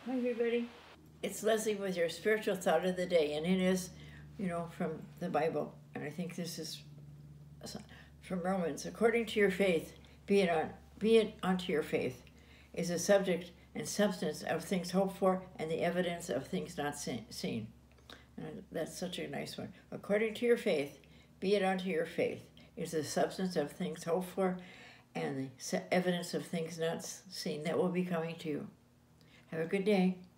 Hi, everybody. It's Leslie with your spiritual thought of the day, and it is, from the Bible. And I think this is from Romans. According to your faith, be it unto your faith, is the subject and substance of things hoped for, and the evidence of things not seen. And that's such a nice one. According to your faith, be it unto your faith, is the substance of things hoped for, and the evidence of things not seen that will be coming to you. Have a good day.